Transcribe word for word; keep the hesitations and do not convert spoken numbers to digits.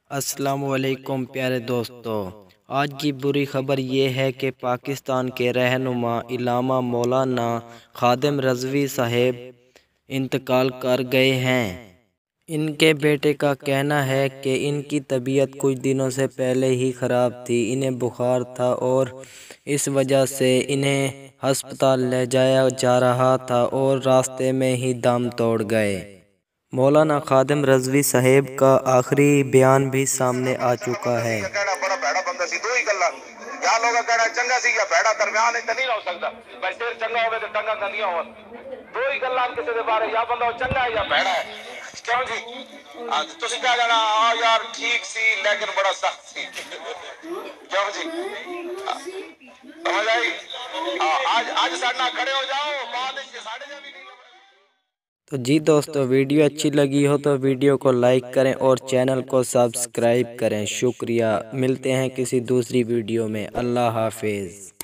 अस्सलामुअलैकुम प्यारे दोस्तों, आज की बुरी खबर ये है कि पाकिस्तान के रहनुमा इल्लामा मौलाना खादिम रज़वी साहब इंतकाल कर गए हैं। इनके बेटे का कहना है कि इनकी तबीयत कुछ दिनों से पहले ही ख़राब थी, इन्हें बुखार था और इस वजह से इन्हें अस्पताल ले जाया जा रहा था और रास्ते में ही दम तोड़ गए। मौलाना खादिम रज़वी साहब का आखिरी बयान भी सामने आ चुका है। क्यों जी ਤੁਸੀਂ क्या जाना आ यार ठीक सी लेकिन बड़ा सख्त सी क्यों जी समझ आई आज आज साडा खड़े हो जाओ बाद में साडे जा भी नहीं। तो जी दोस्तों, वीडियो अच्छी लगी हो तो वीडियो को लाइक करें और चैनल को सब्सक्राइब करें। शुक्रिया। मिलते हैं किसी दूसरी वीडियो में। अल्लाह हाफिज़।